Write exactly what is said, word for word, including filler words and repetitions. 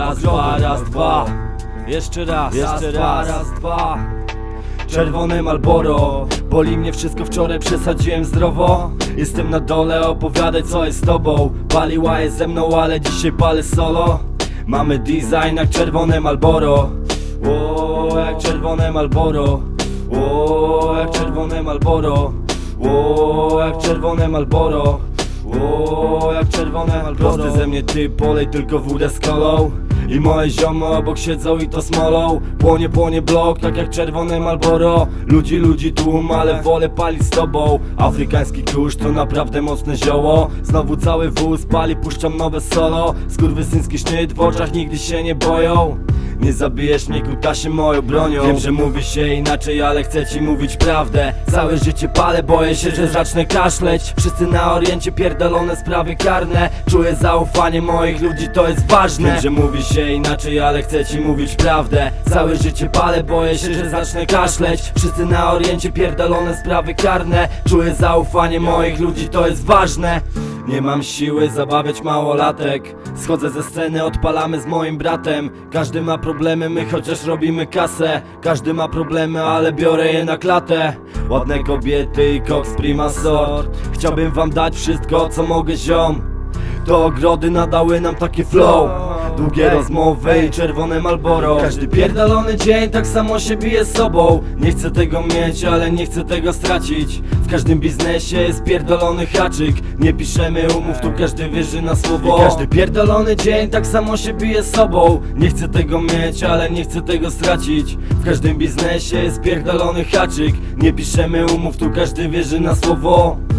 raz, dwa, raz, dwa. Jeszcze raz, jeszcze raz, raz, dwa. Czerwone Marlboro, boli mnie wszystko, wczoraj przesadziłem zdrowo. Jestem na dole, opowiadaj co jest z tobą. Paliła jest ze mną, ale dzisiaj palę solo. Mamy design jak czerwone Marlboro. O, jak czerwone Marlboro. O, jak czerwone Marlboro. O, jak czerwone Marlboro. O, jak czerwone Marlboro. Prosty ze mnie ty, polej tylko wódę z kolą. I moje ziomy obok siedzą i to smolą. Płonie, płonie blok, tak jak czerwone Marlboro. Ludzi, ludzi tłum, ale wolę palić z tobą. Afrykański kurz to naprawdę mocne zioło. Znowu cały wóz pali, puszczam nowe solo. Skurwysyński sznyt, w oczach nigdy się nie boją. Nie zabijesz mnie kutasie moją bronią. Wiem, że mówi się inaczej, ale chcę ci mówić prawdę. Całe życie palę, boję się, że zacznę kaszleć. Wszyscy na oriencie, pierdolone sprawy karne. Czuję zaufanie moich ludzi, to jest ważne. Wiem, że mówi się inaczej, ale chcę ci mówić prawdę. Całe życie palę, boję się, że zacznę kaszleć. Wszyscy na oriencie, pierdolone sprawy karne. Czuję zaufanie moich ludzi, to jest ważne. Nie mam siły zabawiać małolatek. Schodzę ze sceny, odpalamy z moim bratem. Każdy ma problemy, my chociaż robimy kasę. Każdy ma problemy, ale biorę je na klatę. Ładne kobiety i koks prima sort. Chciałbym wam dać wszystko, co mogę, ziom. To ogrody nadały nam takie flow. Długie rozmowy i czerwone Marlboro. Każdy pierdolony dzień tak samo się bije z sobą. Nie chcę tego mieć, ale nie chcę tego stracić. W każdym biznesie jest pierdolony haczyk. Nie piszemy umów, tu każdy wierzy na słowo. I każdy pierdolony dzień tak samo się bije z sobą. Nie chcę tego mieć, ale nie chcę tego stracić. W każdym biznesie jest pierdolony haczyk. Nie piszemy umów, tu każdy wierzy na słowo.